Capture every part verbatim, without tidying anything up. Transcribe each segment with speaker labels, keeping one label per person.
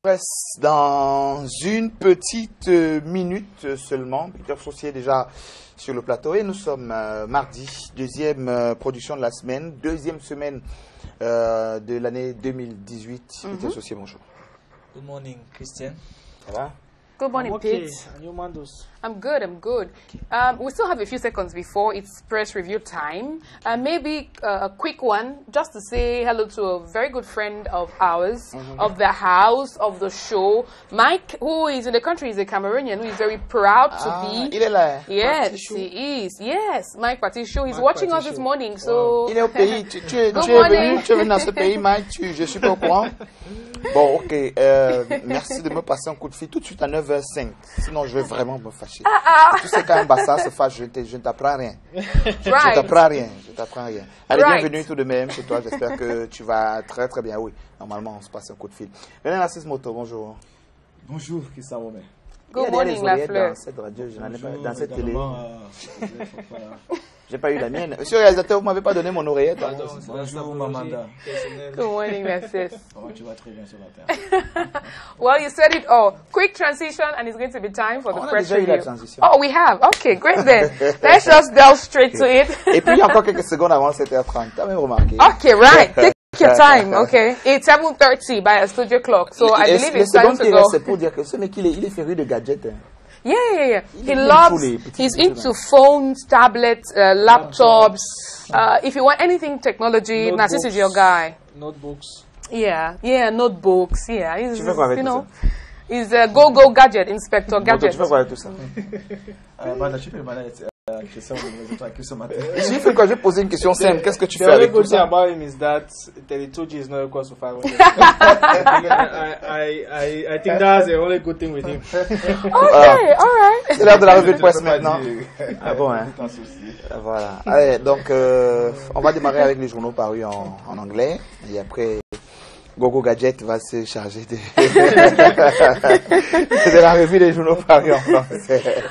Speaker 1: Presse dans une petite minute seulement. Peter Saucier est déjà sur le plateau et nous sommes euh, mardi, deuxième euh, production de la semaine, deuxième semaine euh, de l'année deux mille dix-huit. Mm-hmm. Peter Saucier, bonjour.
Speaker 2: Good morning, Christian.
Speaker 1: Ça va?
Speaker 3: Good morning,
Speaker 2: okay.
Speaker 3: Pete.
Speaker 2: And you, Mandos?
Speaker 3: I'm good, I'm good. Um, we still have a few seconds before it's press review time. Uh, maybe uh, a quick one, just to say hello to a very good friend of ours, mm-hmm. of the house, of the show. Mike, who is in the country, is a Cameroonian, who is very proud to
Speaker 1: ah,
Speaker 3: be.
Speaker 1: Il est là.
Speaker 3: Yes, he is. Yes, Mike Patisho. He's Mike watching Patisho. us this morning, so...
Speaker 1: Wow. Il est au pays. Tu, tu, es, tu, es venu, tu es venu dans ce pays, Mike. Tu, je suis pas au courant. Bon, ok. Euh, merci de me passer un coup de fil tout de suite à neuf heures cinq. Sinon, je vais vraiment me fâcher.
Speaker 3: Ah, ah.
Speaker 1: Tu sais, quand un bassa se fâche, je, je ne t'apprends rien.
Speaker 3: Right.
Speaker 1: Je ne t'apprends rien. Je t'apprends rien. Allez,
Speaker 3: Right.
Speaker 1: bienvenue tout de même chez toi. J'espère que tu vas très très bien. Oui, normalement, on se passe un coup de fil. René Narcisse Moto, bonjour.
Speaker 4: Bonjour, Christian Romain.
Speaker 3: Good morning, la fleur.
Speaker 1: Dans cette radio, je n'en ai pas, dans cette
Speaker 4: télé.
Speaker 1: Euh, J'ai pas eu la mienne. Monsieur le réalisateur, vous m'avez pas donné mon oreillette. Hein?
Speaker 4: Bonjour, Mamanda.
Speaker 3: Good morning, Narcisse.
Speaker 4: Comment tu vas très bien ce matin?
Speaker 3: Well, you said it all. Quick transition, and it's going to be time for the
Speaker 1: On a
Speaker 3: press
Speaker 1: déjà eu
Speaker 3: review.
Speaker 1: la transition.
Speaker 3: Oh, we have. Okay, great then. Let's just delve straight to it.
Speaker 1: Et puis, il y a encore quelques secondes avant sept heures trente. T'as même remarqué.
Speaker 3: Okay, right. Take your time. Okay, it's seven thirty by a studio clock, so I believe it's time to go.
Speaker 1: C'est pour dire que ce mec, il est, il est féru de gadgets. Hein.
Speaker 3: Yeah, yeah, yeah. He loves, he's into phones, tablets, uh, laptops. Uh, if you want anything technology, Narcisse is your guy.
Speaker 2: Notebooks.
Speaker 3: Yeah, yeah, notebooks. Yeah, he's,
Speaker 1: tu fais quoi avec
Speaker 3: you
Speaker 1: tout
Speaker 3: know,
Speaker 1: ça?
Speaker 3: he's a go-go gadget, inspector gadget.
Speaker 1: Tu fais quoi avec tout ça? Si fait quand je pose une question simple, qu'est-ce que tu fais avec tout ça?
Speaker 2: The only good thing about him is that thirty-two G is not equal to five hundred. I, I, I, I think that's the only good thing with him.
Speaker 3: Okay, all right.
Speaker 1: C'est l'heure de la revue de presse maintenant. Ah bon, hein? Voilà. Allez, donc, euh, on va démarrer avec les journaux parus en, en anglais. Et après, Gogo Gadget va se charger de, de la revue des journaux parus en français.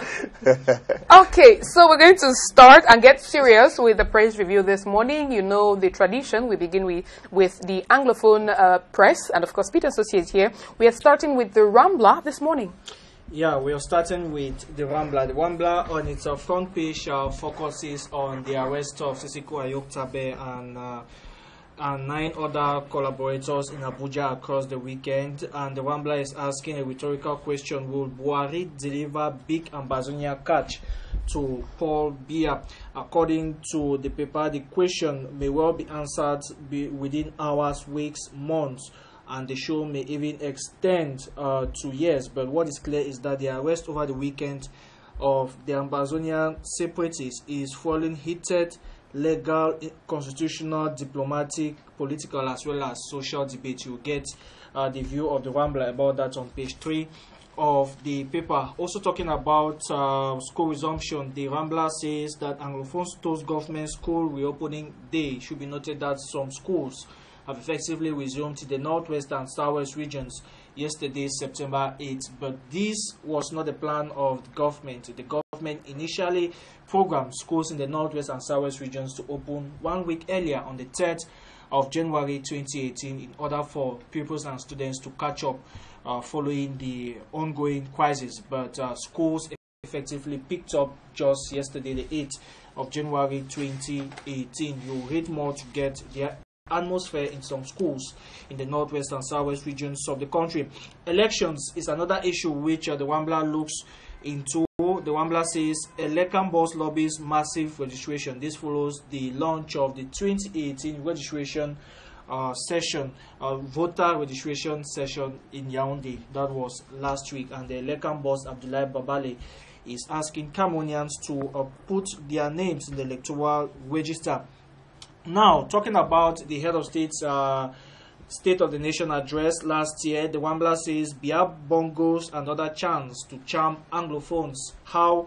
Speaker 3: Okay, so we're going to start and get serious with the press review this morning. You know the tradition. We begin with, with the Anglophone uh, press, and of course, Peter Saucier is here. We are starting with the Rambla this morning.
Speaker 2: Yeah, we are starting with the Rambla. The Rambla on its uh, front page uh, focuses on the arrest of Sisiko Ayoktabe and uh, and nine other collaborators in Abuja across the weekend. And the Rambla is asking a rhetorical question: will Buhari deliver big Ambazonia catch to Paul Biya? According to the paper, the question may well be answered be within hours, weeks, months, and the show may even extend uh, to years. But what is clear is that the arrest over the weekend of the Ambazonian separatists is fueling heated legal, constitutional, diplomatic, political, as well as social debate. You get uh, the view of the Rambla about that on page three of the paper. Also talking about uh, school resumption, the Rambla says that Anglophone State government school reopening day. Should be noted that some schools have effectively resumed in the northwest and southwest regions yesterday, September eighth. But this was not the plan of the government. The government initially programmed schools in the northwest and southwest regions to open one week earlier on the third of January twenty eighteen in order for pupils and students to catch up uh, following the ongoing crisis. But uh, schools effectively picked up just yesterday, the eighth of January twenty eighteen. You'll read more to get the atmosphere in some schools in the northwest and southwest regions of the country. Elections is another issue which uh, the Rambla looks into. The Rambla says Elekan boss lobbies massive registration. This follows the launch of the twenty eighteen registration uh, session, uh, voter registration session in Yaoundé. That was last week, and the Elekan boss Abdoulaye Babale is asking Cameroonians to uh, put their names in the electoral register. Now, talking about the head of state's uh, State of the Nation address last year, the Rambla says Biya bongos and other chants to charm Anglophones. How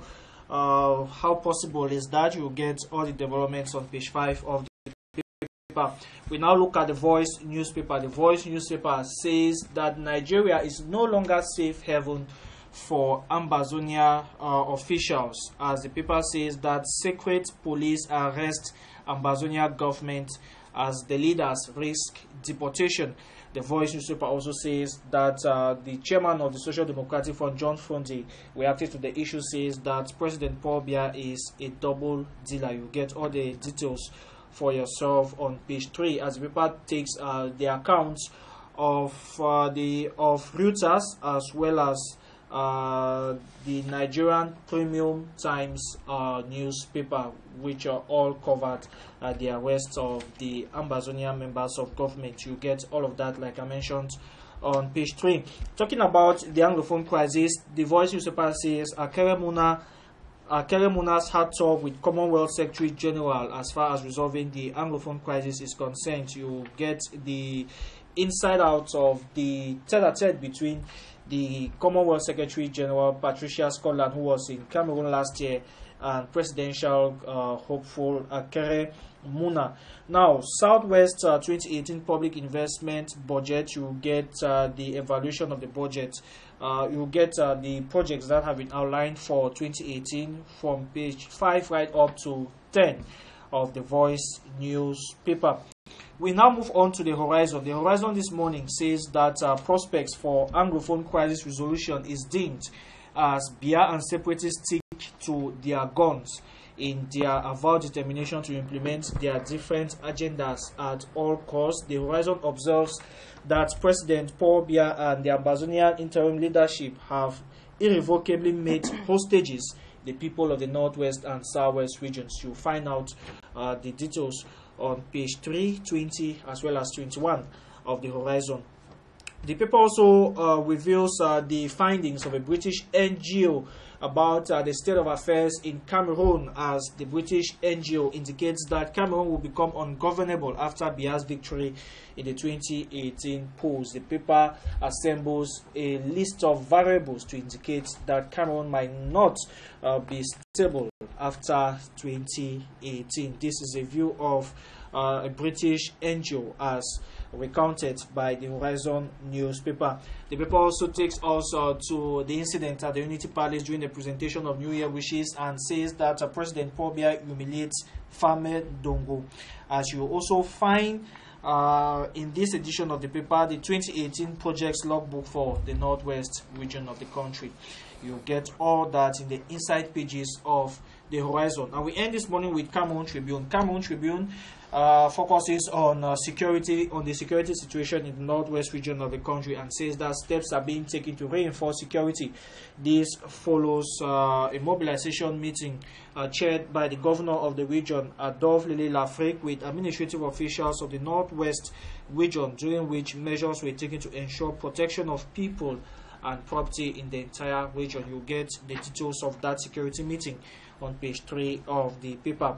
Speaker 2: uh, how possible is that? You'll get all the developments on page five of the paper. We now look at the Voice newspaper. The Voice newspaper says that Nigeria is no longer safe haven for Ambazonia uh, officials, as the paper says that secret police arrest Ambazonia government as the leaders risk deportation. The Voice newspaper also says that uh, the chairman of the Social Democratic Front, John Fronde, reacted to the issue, says that President Paul Biya is a double dealer. You get all the details for yourself on page three, as the paper takes uh, the accounts of uh, the of Reuters as well as uh, the Nigerian Premium Times uh, newspaper, which are all covered uh, the arrest of the Ambazonian members of government. You get all of that, like I mentioned, on page three. Talking about the Anglophone crisis, the Voice newspaper says Akere Muna Akere Muna's had talk with Commonwealth Secretary General as far as resolving the Anglophone crisis is concerned. You get the inside out of the tete-a-tete between the Commonwealth Secretary General Patricia Scotland, who was in Cameroon last year, and presidential uh, hopeful Akere Muna. Now, Southwest uh, twenty eighteen public investment budget, you get uh, the evaluation of the budget. Uh, you get uh, the projects that have been outlined for twenty eighteen from page five right up to ten of the Voice newspaper. We now move on to the Horizon. The Horizon this morning says that uh, prospects for Anglophone crisis resolution is dimmed as Biya and separatists stick to their guns in their avowed determination to implement their different agendas at all costs. The Horizon observes that President Paul Biya and the Ambazonian interim leadership have irrevocably made hostages the people of the Northwest and Southwest regions. You'll find out uh, the details on page three, twenty, as well as twenty-one of the Horizon. The paper also uh, reveals uh, the findings of a British N G O about uh, the state of affairs in Cameroon, as the British N G O indicates that Cameroon will become ungovernable after Biya's victory in the twenty eighteen polls. The paper assembles a list of variables to indicate that Cameroon might not uh, be stable after twenty eighteen. This is a view of uh, a British N G O as recounted by the Horizon newspaper. The paper also takes us uh, to the incident at the Unity Palace during the presentation of New Year wishes and says that uh, President Paul Biya humiliates Fame Dongo. As you also find uh, in this edition of the paper, the twenty eighteen projects logbook for the Northwest region of the country. You get all that in the inside pages of the Horizon. And we end this morning with Cameroon Tribune. Cameroon Tribune Uh, focuses on uh, security, on the security situation in the Northwest region of the country, and says that steps are being taken to reinforce security. This follows uh, a mobilization meeting uh, chaired by the governor of the region, Adolphe Lele Lafrique, with administrative officials of the Northwest region, during which measures were taken to ensure protection of people and property in the entire region. You get the details of that security meeting on page three of the paper.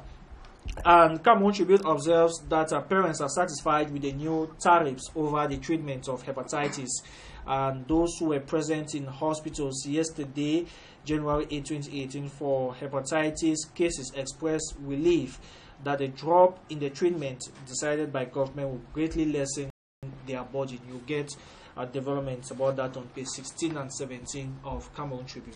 Speaker 2: And Cameroon Tribune observes that uh, parents are satisfied with the new tariffs over the treatment of hepatitis. And those who were present in hospitals yesterday, January eighth, twenty eighteen, for hepatitis cases expressed relief that the drop in the treatment decided by government will greatly lessen their budget. You get uh, developments about that on page sixteen and seventeen of Cameroon Tribune.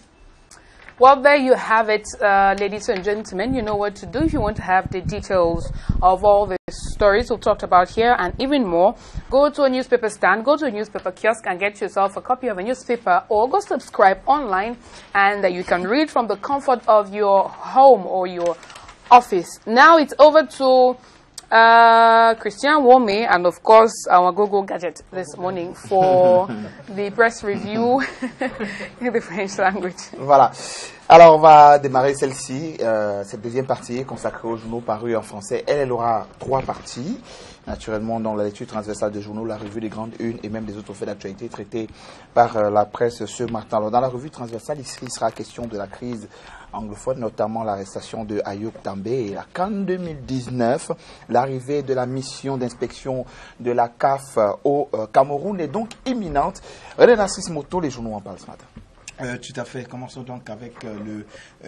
Speaker 3: Well, there you have it, uh, ladies and gentlemen. You know what to do if you want to have the details of all the stories we've talked about here and even more. Go to a newspaper stand, go to a newspaper kiosk and get yourself a copy of a newspaper, or go subscribe online, and uh, you can read from the comfort of your home or your office. Now it's over to Uh, Christian Wome and of course our Google Gadget this morning for the press review in the French language.
Speaker 1: Voilà. Alors on va démarrer celle-ci, euh, cette deuxième partie consacrée aux journaux parus en français. Elle, elle aura trois parties. Naturellement, dans la lecture transversale des journaux, la revue des grandes unes et même des autres faits d'actualité traités par euh, la presse ce matin. Alors, dans la revue transversale, ici, il sera question de la crise anglophone, notamment l'arrestation de Ayoub Tambay et la CAN deux mille dix-neuf. L'arrivée de la mission d'inspection de la C A F au euh, Cameroun est donc imminente. René Narcisse Moto, les journaux en parlent ce matin.
Speaker 4: Euh, tout à fait. Commençons donc avec euh, le euh,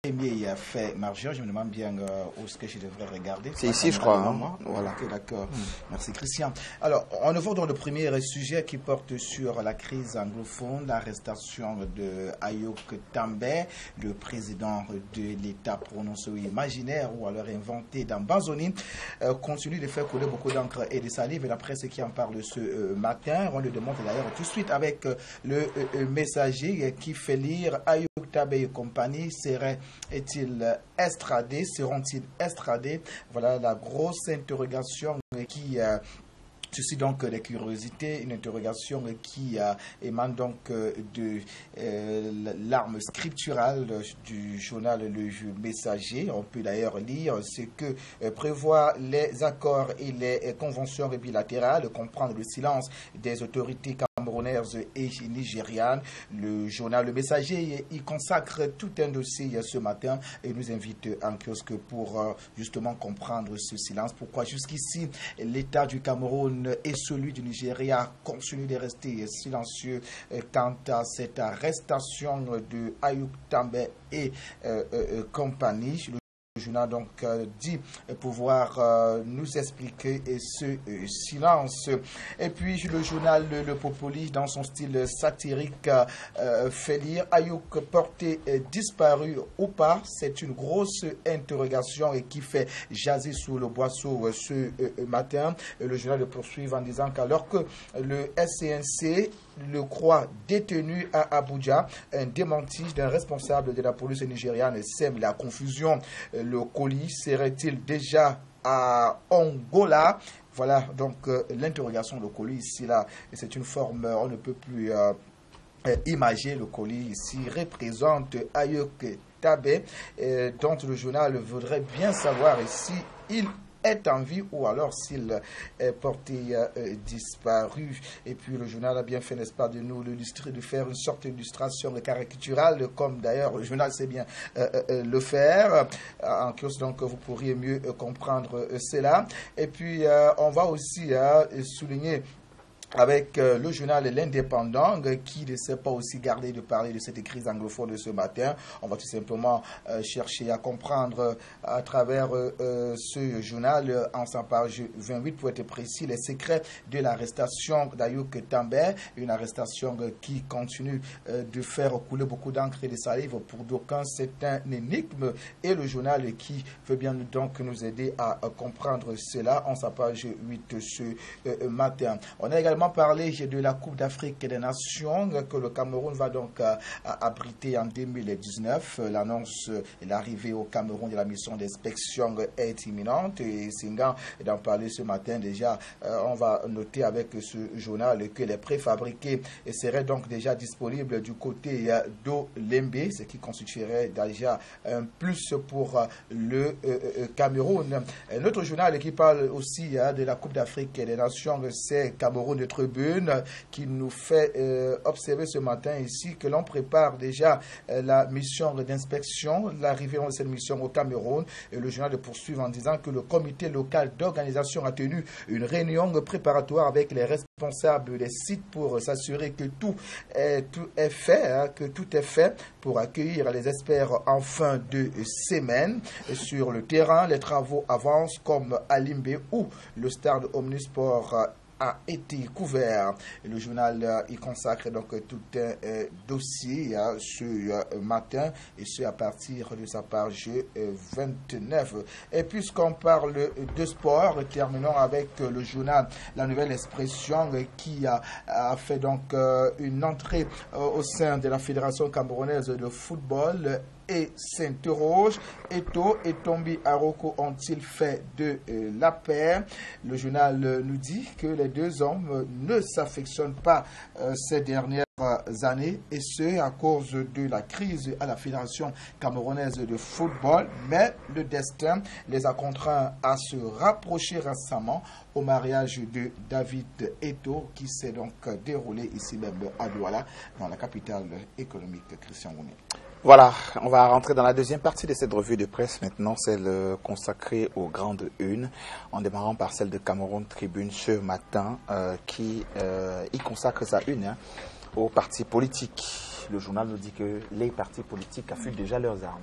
Speaker 5: premier fait majeur, je me demande bien euh, où est-ce que je devrais regarder.
Speaker 1: C'est ici, je crois. Hein?
Speaker 5: Voilà. Okay, d'accord. Hmm. Merci, Christian. Alors, on voit dans le premier sujet qui porte sur la crise anglophone, l'arrestation de Ayok Tambay, le président de l'État prononcé imaginaire ou alors inventé dans Banzoni, euh, continue de faire couler beaucoup d'encre et de salive. Et la presse qui en parle ce euh, matin, on le demande d'ailleurs tout de suite avec euh, le euh, messager qui fait lire Ayok Tambay et compagnie serait est-il estradé, seront-ils estradés? Voilà la grosse interrogation qui euh, suscite donc des curiosités, une interrogation qui euh, émane donc euh, de euh, l'arme scripturale du journal Le Messager. On peut d'ailleurs lire ce que euh, prévoient les accords et les conventions bilatérales, comprendre le silence des autorités camerounaises et nigérianes. Le journal Le Messager y consacre tout un dossier ce matin et nous invite en kiosque pour euh, justement comprendre ce silence. Pourquoi jusqu'ici l'État du Cameroun et celui du Nigeria continuent de rester silencieux quant à cette arrestation de Ayok Tambay et euh, euh, compagnie. Le journal donc euh, dit pouvoir euh, nous expliquer ce euh, silence. Et puis le journal Le, le Populi, dans son style satirique, euh, fait lire Ayok porté euh, disparu ou pas. C'est une grosse interrogation et qui fait jaser sous le boisseau euh, ce euh, matin. Et le journal le poursuit en disant qu'alors que le S C N C le croit détenu à Abuja, un démenti d'un responsable de la police nigériane sème la confusion. Le colis serait-il déjà à Angola? Voilà donc euh, l'interrogation de colis ici là. Et c'est une forme, on ne peut plus euh, euh, imager le colis ici représente Ayok Tambay, euh, dont le journal voudrait bien savoir si il est en vie ou alors s'il est porté euh, disparu. Et puis le journal a bien fait, n'est-ce pas, de nous l'illustrer, de faire une sorte d'illustration caricaturale, comme d'ailleurs le journal sait bien euh, euh, le faire. En kiosque, donc vous pourriez mieux euh, comprendre euh, cela. Et puis euh, on va aussi euh, souligner avec euh, le journal L'Indépendant qui ne sait pas aussi garder de parler de cette crise anglophone de ce matin. On va tout simplement euh, chercher à comprendre euh, à travers euh, euh, ce journal, euh, en sa page vingt-huit pour être précis, les secrets de l'arrestation d'Ayok Tambay, une arrestation euh, qui continue euh, de faire couler beaucoup d'encre et de salive. Pour d'aucuns, c'est un énigme et le journal qui veut bien donc nous aider à, à comprendre cela en sa page huit ce euh, matin. On a également parler de la Coupe d'Afrique des Nations que le Cameroun va donc euh, abriter en deux mille dix-neuf. L'annonce et l'arrivée au Cameroun de la mission d'inspection est imminente et Singan d'en parler ce matin déjà. Euh, on va noter avec ce journal que les préfabriqués seraient donc déjà disponibles du côté euh, d'Olembe, ce qui constituerait déjà un plus pour euh, le euh, Cameroun. Un autre journal qui parle aussi euh, de la Coupe d'Afrique des Nations, c'est Cameroun de Tribune, qui nous fait euh, observer ce matin ici que l'on prépare déjà euh, la mission d'inspection, l'arrivée de cette mission au Cameroun. Et le journal de poursuit en disant que le comité local d'organisation a tenu une réunion préparatoire avec les responsables des sites pour s'assurer que tout est, tout est fait, hein, que tout est fait pour accueillir les experts en fin de semaine. Et sur le terrain, les travaux avancent comme à Limbe où le stade Omnisport euh, a été couvert. Le journal euh, y consacre donc tout un euh, dossier euh, ce euh, matin et ce à partir de sa page euh, vingt-neuf. Et puisqu'on parle de sport, terminons avec euh, le journal La Nouvelle Expression euh, qui a, a fait donc euh, une entrée euh, au sein de la Fédération camerounaise de football et s'interroge. Eto et Tombi Aroko ont-ils fait de euh, la paix? Le journal euh, nous dit que les deux hommes euh, ne s'affectionnent pas euh, ces dernières années et ce à cause de la crise à la Fédération camerounaise de football, mais le destin les a contraints à se rapprocher récemment au mariage de David Eto qui s'est donc déroulé ici même à Douala, dans la capitale économique. Christian Goumé.
Speaker 1: Voilà, on va rentrer dans la deuxième partie de cette revue de presse maintenant, celle consacrée aux grandes unes, en démarrant par celle de Cameroun Tribune ce matin, euh, qui euh, y consacre sa une hein, aux partis politiques. Le journal nous dit que les partis politiques affûtent déjà leurs armes.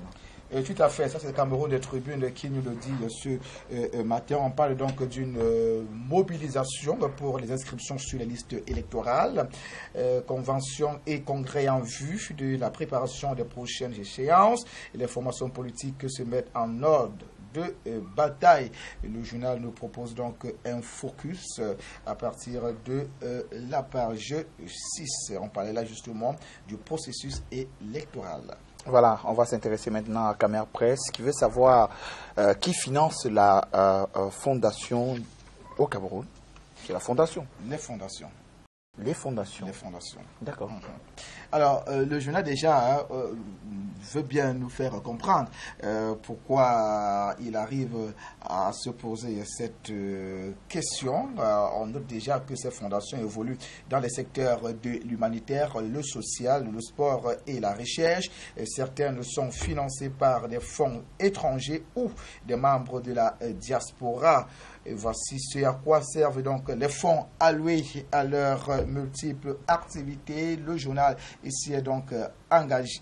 Speaker 5: Et tout à fait, ça c'est le Cameroun des tribunes qui nous le dit ce euh, matin. On parle donc d'une euh, mobilisation pour les inscriptions sur les listes électorales, euh, convention et congrès en vue de la préparation des prochaines échéances. Et les formations politiques se mettent en ordre de euh, bataille. Le journal nous propose donc un focus euh, à partir de euh, la page six. On parlait là justement du processus électoral.
Speaker 1: Voilà, on va s'intéresser maintenant à Camer Presse qui veut savoir euh, qui finance la euh, euh, fondation au Cameroun. C'est la fondation.
Speaker 5: Les fondations.
Speaker 1: Les fondations.
Speaker 5: Les fondations.
Speaker 1: D'accord.
Speaker 5: Mm-hmm. Alors, euh, le journal déjà euh, veut bien nous faire comprendre euh, pourquoi il arrive à se poser cette euh, question. Euh, on note déjà que ces fondations évoluent dans les secteurs de l'humanitaire, le social, le sport et la recherche. Et certaines sont financées par des fonds étrangers ou des membres de la euh, diaspora. Et voici ce à quoi servent donc les fonds alloués à leurs multiples activités. Le journal ici est donc engagé.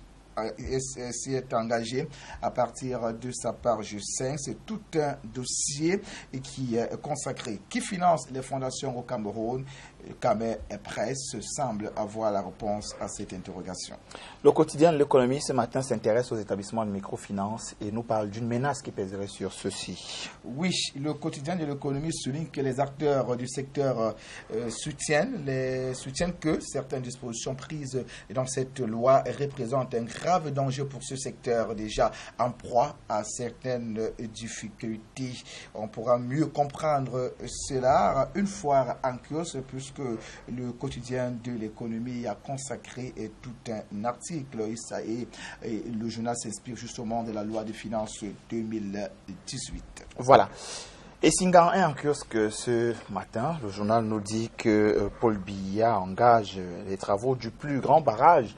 Speaker 5: S'y est engagé à partir de sa page cinq. C'est tout un dossier qui est consacré. Qui finance les fondations au Cameroun? Camer Presse semble avoir la réponse à cette interrogation.
Speaker 1: Le quotidien de l'économie ce matin s'intéresse aux établissements de microfinance et nous parle d'une menace qui pèserait sur ceux-ci.
Speaker 5: Oui, le quotidien de l'économie souligne que les acteurs du secteur euh, soutiennent, les, soutiennent que certaines dispositions prises dans cette loi représentent un grave danger pour ce secteur déjà en proie à certaines difficultés. On pourra mieux comprendre cela une fois en kiosque puisque que le quotidien de l'économie a consacré tout un article et, et le journal s'inspire justement de la loi de finances deux mille dix-huit.
Speaker 1: Voilà. Et Singan est en kiosque ce matin. Le journal nous dit que Paul Biya engage les travaux du plus grand barrage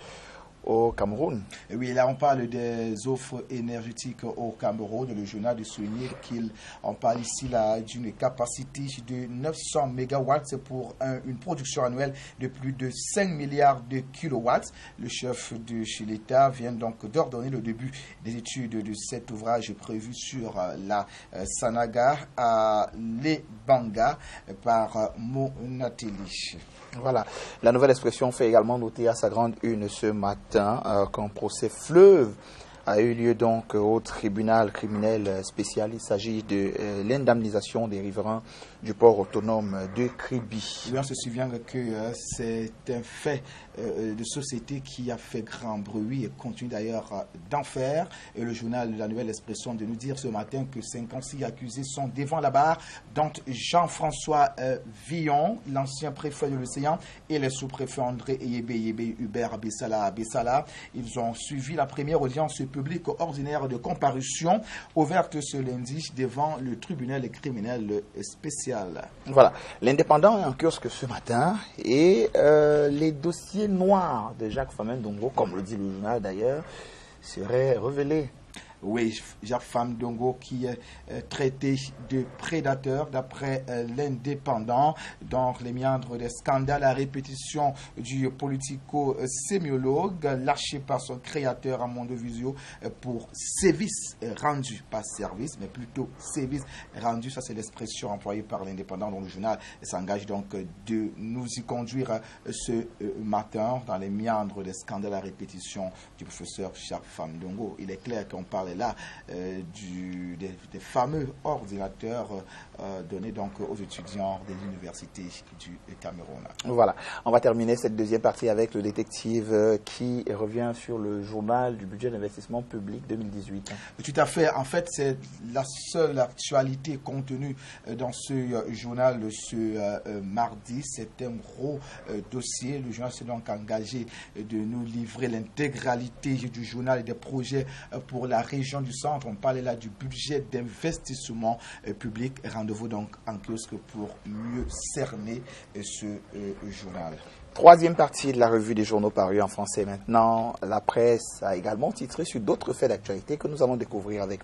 Speaker 1: au Cameroun.
Speaker 5: Oui, là on parle des offres énergétiques au Cameroun. Le journal de souligner qu'il on parle ici là d'une capacité de neuf cents mégawatts pour un, une production annuelle de plus de cinq milliards de kilowatts. Le chef de chez l'État vient donc d'ordonner le début des études de cet ouvrage prévu sur la euh, Sanaga à Lebanga par euh, Monateli.
Speaker 1: Voilà. La nouvelle expression fait également noter à sa grande une ce matin euh, qu'un procès fleuve a eu lieu donc au tribunal criminel spécial. Il s'agit de euh, l'indemnisation des riverains du port autonome de Kribi.
Speaker 5: Oui, on se souvient que euh, c'est un fait euh, de société qui a fait grand bruit et continue d'ailleurs euh, d'en faire. Et le journal de la Nouvelle Expression de nous dire ce matin que cinquante-six accusés sont devant la barre, dont Jean-François euh, Villon, l'ancien préfet de l'Océan, et le sous-préfet André Eyebe Eyebe Hubert Abessala Abessala. Ils ont suivi la première audience publique ordinaire de comparution ouverte ce lundi devant le tribunal criminel spécial.
Speaker 1: Voilà, l'Indépendant est en kiosque ce matin et euh, les dossiers noirs de Jacques Famen Dongo, comme le dit le journal d'ailleurs, seraient révélés.
Speaker 5: Oui, Jacques Famen Dongo qui est euh, traité de prédateur d'après euh, l'Indépendant dans les méandres des scandales à répétition du politico-sémiologue lâché par son créateur à Mondovisio euh, pour service rendu, pas service, mais plutôt service rendu. Ça, c'est l'expression employée par l'Indépendant dont le journal s'engage donc de nous y conduire euh, ce euh, matin dans les méandres des scandales à répétition du professeur Jacques Famen Dongo. Il est clair qu'on parle là euh, du, des, des fameux ordinateurs euh, donnés donc aux étudiants des universités du Cameroun.
Speaker 1: Voilà, on va terminer cette deuxième partie avec le détective euh, qui revient sur le journal du budget d'investissement public deux mille dix-huit.
Speaker 5: Tout à fait, en fait c'est la seule actualité contenue dans ce euh, journal ce euh, mardi. C'est un gros euh, dossier. Le journal s'est donc engagé de nous livrer l'intégralité du journal et des projets euh, pour la région du centre. On parlait là du budget d'investissement euh, public. Rendez-vous donc en kiosque pour mieux cerner euh, ce euh, journal.
Speaker 1: Troisième partie de la revue des journaux parus en français maintenant. La presse a également titré sur d'autres faits d'actualité que nous allons découvrir avec vous.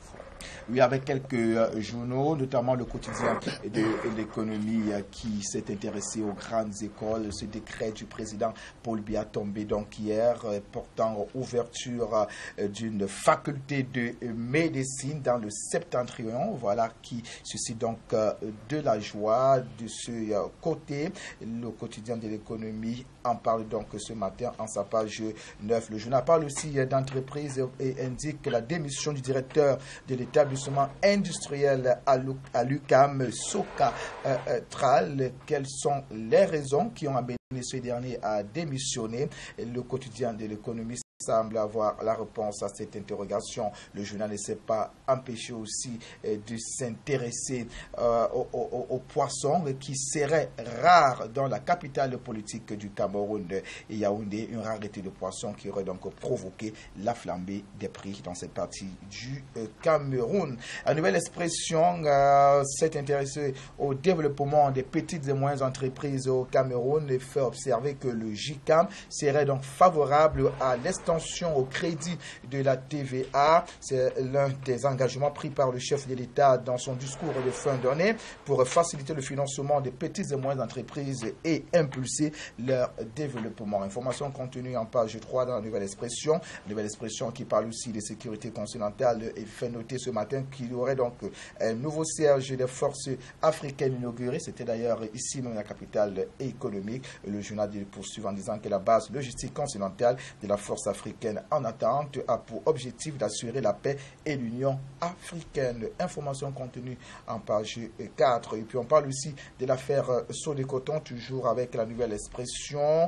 Speaker 5: Oui, avec quelques euh, journaux, notamment le quotidien de l'économie euh, qui s'est intéressé aux grandes écoles. Ce décret du président Paul Biya tombé donc hier euh, portant ouverture euh, d'une faculté de médecine dans le septentrion. Voilà qui suscite donc euh, de la joie de ce euh, côté. Le quotidien de l'économie en parle donc ce matin en sa page neuf. Le journal parle aussi d'entreprise et indique que la démission du directeur de l'établissement industriel à l'U Q A M, Soka euh, euh, Tral. Quelles sont les raisons qui ont amené ce dernier à démissionner? Le quotidien de l'économie semble avoir la réponse à cette interrogation. Le journal ne s'est pas empêché aussi euh, de s'intéresser euh, aux, aux, aux poissons qui seraient rares dans la capitale politique du Cameroun, Yaoundé. Une rareté de poissons qui aurait donc provoqué la flambée des prix dans cette partie du euh, Cameroun. La nouvelle expression euh, s'est intéressée au développement des petites et moyennes entreprises au Cameroun et fait observer que le J C A M serait donc favorable à l'extension au crédit de la T V A. C'est l'un des engagements pris par le chef de l'État dans son discours de fin d'année pour faciliter le financement des petites et moyennes entreprises et impulser leur développement. Information contenue en page trois dans la nouvelle expression. Nouvelle expression qui parle aussi de sécurité continentale et fait noter ce matin qu'il y aurait donc un nouveau siège des forces africaines inauguré. C'était d'ailleurs ici même la capitale économique. Le journal poursuit en disant que la base logistique continentale de la force africaine en attente a pour objectif d'assurer la paix et l'union africaine. Information contenue en page quatre. Et puis on parle aussi de l'affaire Sodecoton, toujours avec la nouvelle expression.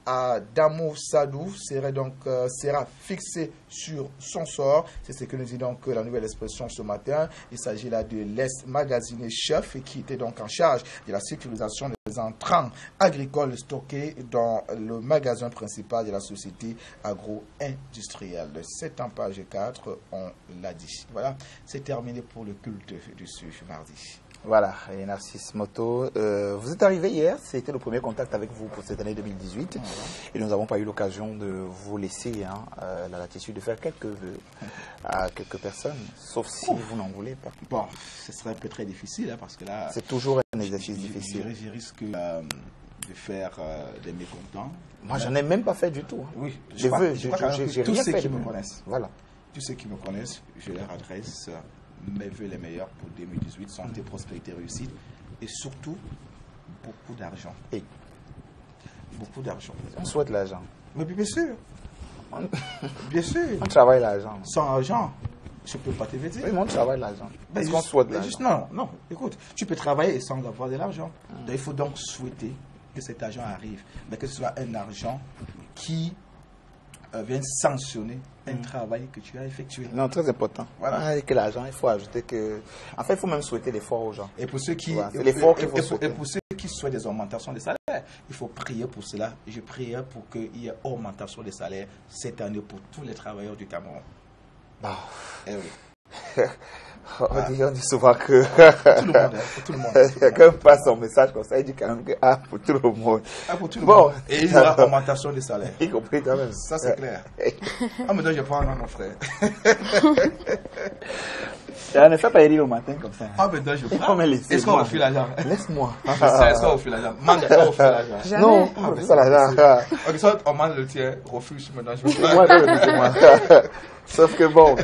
Speaker 5: Adamo Sadou serait donc, euh, sera fixé sur son sort. C'est ce que nous dit donc la nouvelle expression ce matin. Il s'agit là de l'ex-magasinier chef qui était donc en charge de la sécurisation des entrants agricoles stockés dans le magasin principal de la société agro-industrielle. C'est en page quatre, on l'a dit. Voilà, c'est terminé pour le culte du ce mardi.
Speaker 1: Voilà, et Narcisse Moto, euh, vous êtes arrivé hier, c'était le premier contact avec vous pour cette année deux mille dix-huit, mmh. et nous n'avons pas eu l'occasion de vous laisser hein, euh, la latitude de faire quelques vœux à quelques personnes, sauf si Ouf. vous n'en voulez pas.
Speaker 5: Bon, ce serait un peu très difficile, hein, parce que là...
Speaker 1: C'est toujours un exercice difficile.
Speaker 5: Je, je risque euh, de faire euh, des mécontents.
Speaker 1: Moi, j'en ai même pas fait du tout. Hein.
Speaker 5: Oui,
Speaker 1: je veux, je, je, j'ai
Speaker 5: tous
Speaker 1: rien
Speaker 5: ceux
Speaker 1: fait
Speaker 5: qui
Speaker 1: de
Speaker 5: me
Speaker 1: moi.
Speaker 5: connaissent.
Speaker 1: Voilà.
Speaker 5: Tous ceux qui me connaissent, je leur adresse mes voeux les meilleurs pour deux mille dix-huit, santé, prospérité, réussite et surtout beaucoup d'argent.
Speaker 1: Et
Speaker 5: beaucoup d'argent.
Speaker 1: On souhaite l'argent.
Speaker 5: Mais bien sûr. On... bien sûr.
Speaker 1: On travaille l'argent.
Speaker 5: Sans argent, je ne peux pas te le dire.
Speaker 1: Oui, mais on travaille l'argent.
Speaker 5: Est-ce
Speaker 1: qu'on souhaite l'argent?
Speaker 5: Non, non, écoute, tu peux travailler sans avoir de l'argent. Hum. Il faut donc souhaiter que cet argent arrive, mais que ce soit un argent qui euh, vienne sanctionner un mmh. travail que tu as effectué.
Speaker 1: Non, très important.
Speaker 5: Voilà.
Speaker 1: Et que l'argent, il faut ajouter que... En fait, il faut même souhaiter l'effort aux gens.
Speaker 5: Et pour ceux qui...
Speaker 1: Voilà, c'est l'effort qu'il faut
Speaker 5: et,
Speaker 1: souhaiter.
Speaker 5: Et pour ceux qui souhaitent des augmentations de salaire, il faut prier pour cela. Je prie pour qu'il y ait augmentation des salaires cette année pour tous les travailleurs du Cameroun.
Speaker 1: Bah.
Speaker 5: Eh oui.
Speaker 1: On, ah. dit, on dit souvent que...
Speaker 5: Pour tout le monde. Pour tout le monde.
Speaker 1: Quand on passe son message comme ça, il dit quand même que ah, pour tout le monde.
Speaker 5: Ah, pour tout le
Speaker 1: bon.
Speaker 5: monde. Et il y aura augmentation des salaires.
Speaker 1: Y compris toi même.
Speaker 5: Ça, c'est clair. Ah, mais donc, je prends un nom, mon frère.
Speaker 1: On ne fait pas rire au matin comme ça.
Speaker 5: Ah, mais donc, je prends. Est-ce qu'on refile l'argent?
Speaker 1: Laisse-moi.
Speaker 5: Est-ce qu'on refile l'argent? Mande, est-ce qu'on refile l'argent?
Speaker 1: Non, on refile pas l'argent.
Speaker 5: Ok, soit on mande le tien, refuse, maintenant je veux
Speaker 1: moi, je veux moi. Sauf que bon.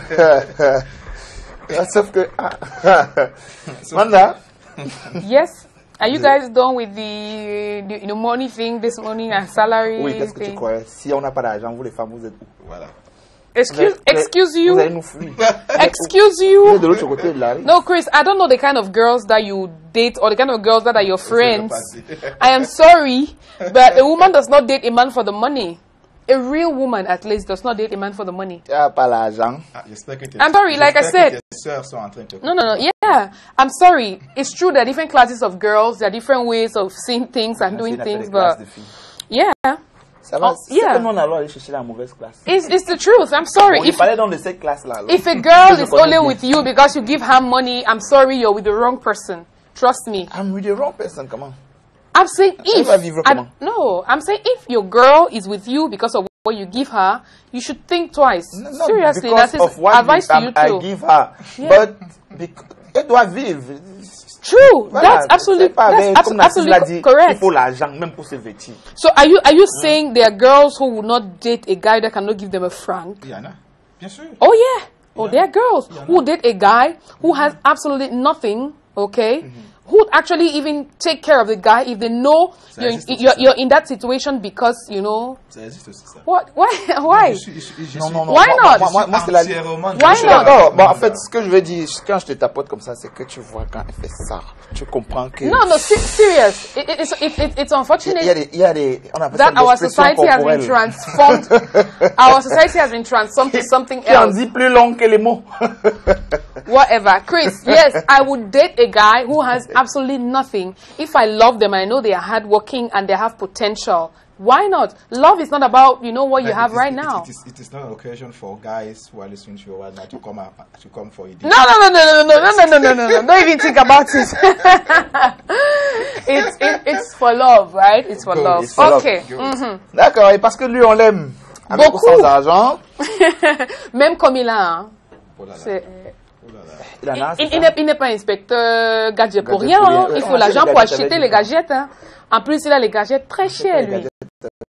Speaker 1: Sauf que. Manda.
Speaker 3: Yes. Are you guys done with the, the, the money thing this morning and salary?
Speaker 1: Oui, qu'est-ce que tu crois? Si on n'a pas d'argent, vous les femmes, vous êtes où?
Speaker 5: Voilà.
Speaker 3: Excuse,
Speaker 1: vous
Speaker 3: excuse
Speaker 1: vous
Speaker 3: you.
Speaker 1: Vous allez nous fuir.
Speaker 3: Excuse you.
Speaker 1: Vous êtes de l'autre côté de la rue.
Speaker 3: No, Chris, I don't know the kind of girls that you date or the kind of girls that are your friends. I am sorry, but a woman does not date a man for the money. A real woman, at least, does not date a man for the money.
Speaker 1: Ah, pas l'argent.
Speaker 5: Ah, j'espère que tes,
Speaker 3: I'm sorry, like I said.
Speaker 5: Tes sœurs sont en train de te
Speaker 3: No, no, no. Yeah, I'm sorry. It's true there are different classes of girls. There are different ways of seeing things and doing things, but yeah.
Speaker 1: Ça va,
Speaker 3: oh, yeah.
Speaker 1: C'est on a aller chercher la mauvaise classe.
Speaker 3: It's, it's the truth. I'm sorry.
Speaker 1: Bon,
Speaker 3: if,
Speaker 1: il dans de cette classe-là.
Speaker 3: if a girl is only with you because you give her money, I'm sorry, you're with the wrong person. Trust me.
Speaker 1: I'm with the wrong person, come on.
Speaker 3: I'm saying if.
Speaker 1: Elle va vivre comment?
Speaker 3: I, no, I'm saying if your girl is with you because of what you give her, you should think twice.
Speaker 1: No, not
Speaker 3: Seriously,
Speaker 1: because
Speaker 3: that's
Speaker 1: of what
Speaker 3: advice
Speaker 1: you,
Speaker 3: to you
Speaker 1: I
Speaker 3: too.
Speaker 1: give her,
Speaker 3: Yeah.
Speaker 1: but bec- elle doit vivre.
Speaker 3: True,
Speaker 1: Voilà,
Speaker 3: that's absolutely,
Speaker 1: c'est pas
Speaker 3: that's
Speaker 1: avec-
Speaker 3: abso-
Speaker 1: comme Narcisse l'a
Speaker 3: absolutely
Speaker 1: dit,
Speaker 3: correct.
Speaker 1: il faut l'argent même pour se vêtir.
Speaker 3: So are you are you saying there are girls who will not date a guy that cannot give them a franc?
Speaker 5: Il y en a, bien sûr.
Speaker 3: Oh yeah. Oh, there are girls who will date a guy who has absolutely nothing, okay? Who would actually even take care of the guy if they know
Speaker 5: Ça
Speaker 3: you're in,
Speaker 5: existe aussi,
Speaker 3: you're,
Speaker 5: ça.
Speaker 3: you're in that situation because, you know,
Speaker 5: Ça existe aussi ça.
Speaker 3: what? Why? Why?
Speaker 5: Je suis- je suis- je
Speaker 1: Non,
Speaker 5: suis
Speaker 1: non, non.
Speaker 3: Why
Speaker 1: moi,
Speaker 3: not?
Speaker 1: Moi,
Speaker 5: je
Speaker 1: moi,
Speaker 5: suis
Speaker 1: moi, c'est la.
Speaker 5: entièrement
Speaker 3: Why
Speaker 1: Je suis
Speaker 3: not?
Speaker 1: d'accord. Bon, en fait, ce que je veux dire, quand je te tapote comme ça, c'est que tu vois quand elle fait ça, tu comprends que.
Speaker 3: No, no, se- serious. It, it, it's, it, it, it's unfortunate
Speaker 1: Il y a des, il y a des, on appelle ça
Speaker 3: that our
Speaker 1: l'expression
Speaker 3: society has been
Speaker 1: corporelle.
Speaker 3: transformed. Our society has been transformed to something
Speaker 1: Qui en
Speaker 3: else.
Speaker 1: dit plus long que les mots.
Speaker 3: Whatever. Chris, yes, I would date a guy who has absolutely nothing. If I love them, I know they are hardworking and they have potential. Why not? Love is not about, you know, what you
Speaker 5: But
Speaker 3: have
Speaker 5: it is-
Speaker 3: right
Speaker 5: it-
Speaker 3: now.
Speaker 5: It is, it is not an occasion for guys who are listening to your wife now to come out, to come for a date.
Speaker 3: No, no, no, no, no, no, no, no, no, no, no. Don't even think about it. it's it, it's for love, right? It's for
Speaker 5: Good,
Speaker 3: love.
Speaker 1: it's for love.
Speaker 3: Okay.
Speaker 5: Good.
Speaker 3: Mhm.
Speaker 1: D'accord, et parce que lui, on l'aime. Avec ou
Speaker 3: Beaucoup.
Speaker 1: sans argent.
Speaker 3: Même comme il a, hein.
Speaker 5: Oh là là,
Speaker 3: C'est-
Speaker 5: oh là là.
Speaker 1: Il en a, c'est
Speaker 3: Il,
Speaker 1: ça?
Speaker 3: il n'est- il n'est pas inspecteur gadget pour
Speaker 1: Gadget
Speaker 3: rien.
Speaker 1: pour rien.
Speaker 3: hein. Il
Speaker 1: Ouais,
Speaker 3: faut
Speaker 1: on a
Speaker 3: l'argent
Speaker 1: fait
Speaker 3: pour
Speaker 1: les gadgets
Speaker 3: acheter
Speaker 1: avec
Speaker 3: les
Speaker 1: lui.
Speaker 3: gadgets. Hein. En plus, il a les gadgets très chers,
Speaker 1: Les
Speaker 3: lui.
Speaker 1: gadgets.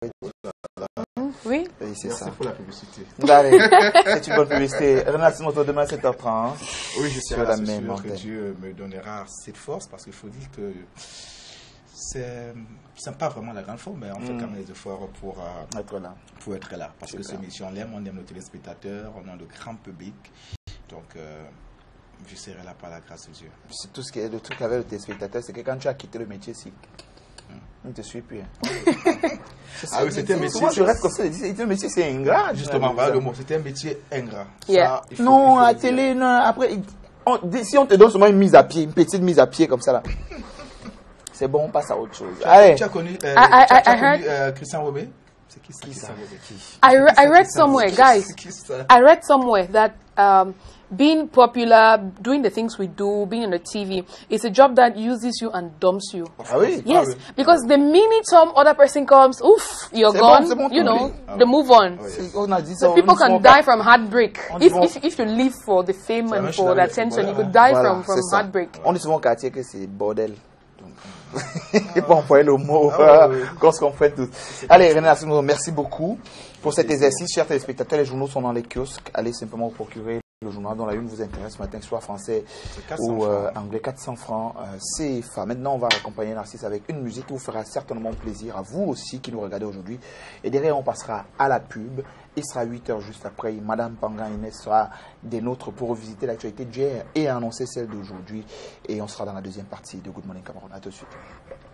Speaker 3: Oui.
Speaker 1: Oui, c'est ça.
Speaker 5: Merci pour la publicité.
Speaker 1: Allez, c'est une bonne publicité. Renat Simoto, demain à sept heures trente.
Speaker 5: Oui, je suis
Speaker 1: Sur la
Speaker 5: la
Speaker 1: même
Speaker 5: sûr que
Speaker 1: antenne.
Speaker 5: Dieu me donnera cette force parce qu'il faut dire que c'est c'est pas vraiment la grande forme, mais on fait quand même des efforts pour, euh,
Speaker 1: Être là.
Speaker 5: pour être là. Parce que
Speaker 1: Super.
Speaker 5: cette émission, on l'aime, on aime nos téléspectateurs, on a le grand public. Donc, euh, je serai là par la grâce de Dieu.
Speaker 1: C'est tout ce qui est le truc avec le téléspectateur, c'est que quand tu as quitté le métier, si, il ne te suit plus. hein.
Speaker 5: Ah oui, c'était un métier.
Speaker 1: Moi, je reste comme ça. C'est un métier, c'est ingrat.
Speaker 5: Justement, voilà le mot. C'était un métier ingrat.
Speaker 3: Yeah.
Speaker 5: Ça, il faut-
Speaker 1: Non,
Speaker 5: il faut
Speaker 1: à
Speaker 5: le
Speaker 1: la
Speaker 5: dire.
Speaker 1: télé, non, après, on- si on te donne seulement une mise à pied, une petite mise à pied comme ça là, c'est bon, on passe à autre chose. Allez.
Speaker 5: Tu as connu, euh,
Speaker 3: I- I-
Speaker 5: tu as- tu as
Speaker 3: I
Speaker 5: connu,
Speaker 3: heard-
Speaker 5: euh, Christian Robé? C'est qui ça?
Speaker 1: Qui ça?
Speaker 5: Christian Robé.
Speaker 3: I, re- I read somewhere, guys.
Speaker 5: C'est qui ça?
Speaker 3: I read somewhere that um, being popular, doing the things we do, being on the T V, is a job that uses you and dumps you.
Speaker 1: Ah oui?
Speaker 3: Yes,
Speaker 5: oui.
Speaker 3: because the minute some other person comes, oof, you're
Speaker 1: C'est
Speaker 3: gone.
Speaker 1: bon, c'est bon,
Speaker 3: you know,
Speaker 1: t'oublies.
Speaker 5: Ah
Speaker 3: the
Speaker 5: oui.
Speaker 3: move on.
Speaker 1: C'est- On a dit ça.
Speaker 3: So people
Speaker 1: on
Speaker 3: can
Speaker 1: dit
Speaker 3: die
Speaker 1: souvent
Speaker 3: from heartbreak.
Speaker 1: On
Speaker 3: If,
Speaker 1: dit
Speaker 3: if if you live for the fame
Speaker 5: Ça
Speaker 3: and
Speaker 5: marche
Speaker 3: for
Speaker 5: dans
Speaker 3: the
Speaker 5: le-
Speaker 3: attention, you
Speaker 5: voilà.
Speaker 3: could die
Speaker 1: Voilà,
Speaker 3: from from
Speaker 1: c'est ça.
Speaker 3: heartbreak.
Speaker 1: On dit souvent au quartier que c'est bordel. Il faut employer le mot,
Speaker 5: Ah, oui, oui.
Speaker 1: qu'on se comprenne tous. Allez, René Assimo, merci beaucoup pour cet exercice. Chers téléspectateurs, les journaux sont dans les kiosques. Allez simplement vous procurer le journal dont la une vous intéresse, matin, soit français
Speaker 5: quatre cents
Speaker 1: ou euh,
Speaker 5: francs.
Speaker 1: anglais, quatre cents francs euh, C F A. Maintenant, on va accompagner Narcisse avec une musique qui vous fera certainement plaisir à vous aussi qui nous regardez aujourd'hui. Et derrière, on passera à la pub. Il sera huit heures juste après. Madame Panga Inès sera des nôtres pour revisiter l'actualité d'hier et annoncer celle d'aujourd'hui. Et on sera dans la deuxième partie de Good Morning Cameroun. À tout de suite.